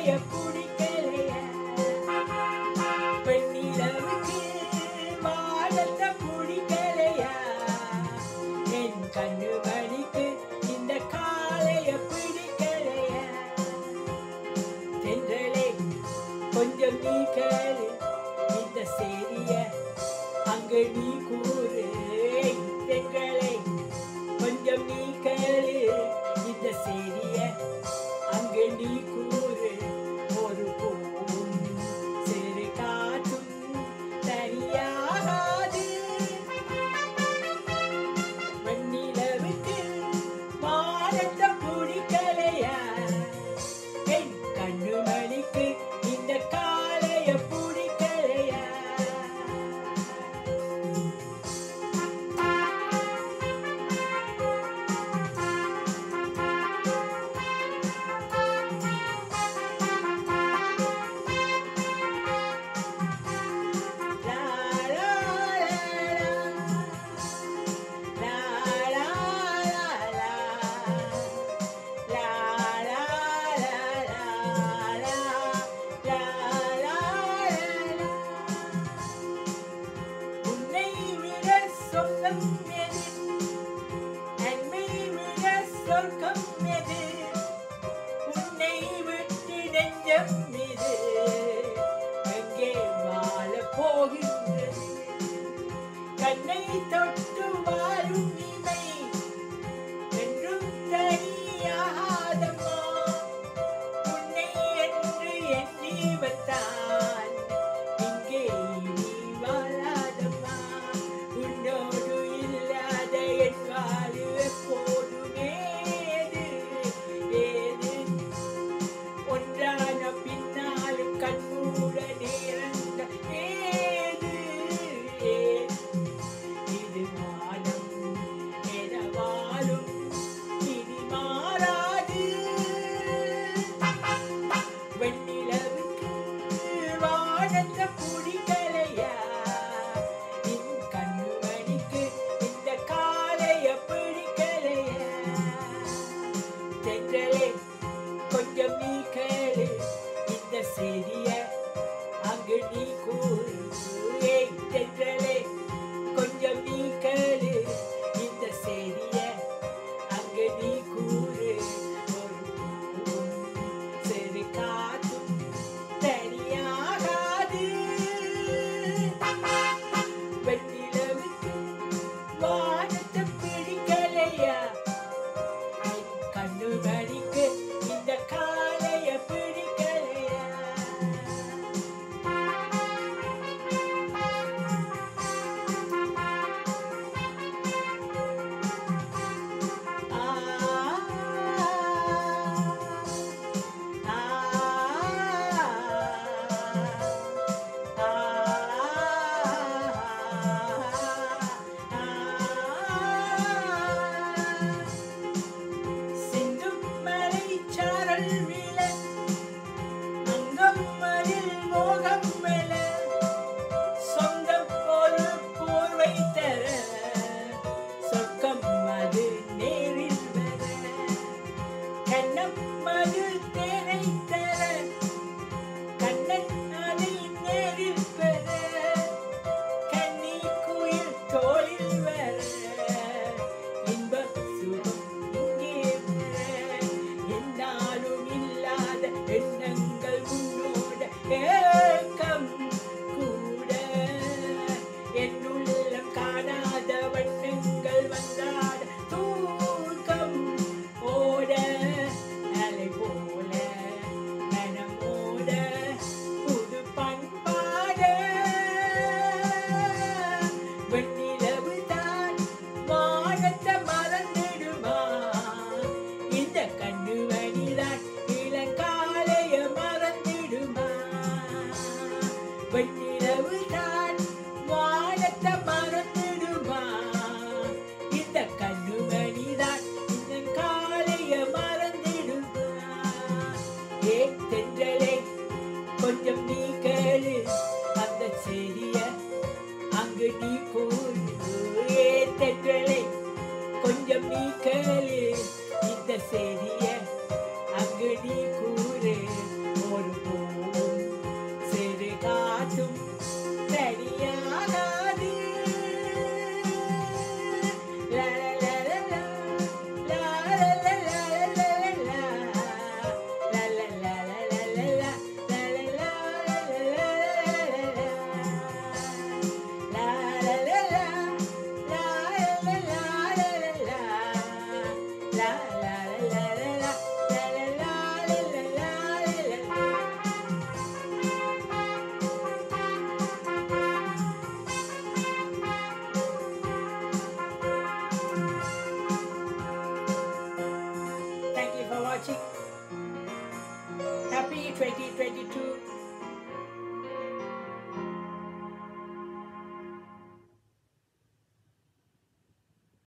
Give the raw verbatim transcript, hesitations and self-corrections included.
காலைய பிடிக்கலையா பெண்ணிலவுக்கு வாழத்தை பிடிக்கலையா என் கண்ணு மணிக்கு இந்த காலைய பிடிக்கலையா தென்றலே கொஞ்சம் நீ கேளு இந்த செய்திய அங்க நீ கூறு தென்றலே கொஞ்சம் நீ கேளு இந்த செய்திய அங்க நீ கூறு ஒரு பூவும் சிறு காற்றும் தனியாகாது வெண்ணிலவுக்கு வாழத்தை பிடிக்கலையா என் கண்ணு மணிக்கு இந்த காலைய பிடிக்கலையா உன்னை விட்டு நெஞ்சம் மீது எங்கே வாழ போகின்றது கண்ணை தொட்டு வாழும் இமை என்றும் தனியாகாதம்மா உன்னை என்று எண்ணி வந்தான் இங்கே நீ வாழாதம்மா உன்னோடு இல்லாத என் வாழ்வு எப்போதுமே ஒன்றான பின்னாலும் கண்மூட நேரங்க ஏது இது வானம் என வாழும் இனி மாறாது வெண்ணிலவுக்கு வானத்தை பிடிக்கலையா என் கண்ணு மணிக்கு இந்த காலைய பிடிக்கலையா தென்றலே கொஞ்சம் நீ கேளு இந்த செய்திய அங்கு நீ கூறு ஏய் தென்றலே கொஞ்சம் நீ கேளு இந்த செய்திய அங்கு நீ கூறு ஒரு பூவும் சிறு காற்றும் தனியாகாது வெண்ணிலவுக்கு வானத்தை பிடிக்கலையா என் கண்ணு மணிக்கு இந்த காலைய பிடிக்கலையா சிந்தும் மலை சாரல் விழ அங்கம் மதில் மோகம் மேல சொந்தம் ஒரு போர்வை தர சொர்க்கம் அது நேரில் வர கண்ணம் அது தேனை தர கண்ணன் அதை நேரில் பெற கண்ணி குயில் தோளில் வர இன்ப சுகம் இங்கே பெற என்னாலும் இல்லாத எண்ணங்கள் உன்னோட ஏக்கம் கூட என்னுள்ளம் காணாத வண்ணங்கள் வந்தாட தூக்கம் ஓட அலை போல மனமோட புது பண்பாட வெண்ணிலவு தான் வானத்தை மறந்துடுமா இந்த கண்ணு வனிதான் இளங்காலைய மறந்துடுமா வெண்ணிலவு தான் வானத்தை மறந்துடுமா இந்த கண்ணு வனிதான் இளங்காலைய மறந்துடுமா ஏ தென்றலே கொஞ்சம் நீ கேளு அந்த செய்திய அங்கு நீ கூறு ஏ தென்றலே கொஞ்சம் நீ கேளு இந்த செய்திய அங்கு நீ கூறு ஒரு லா லா லா லா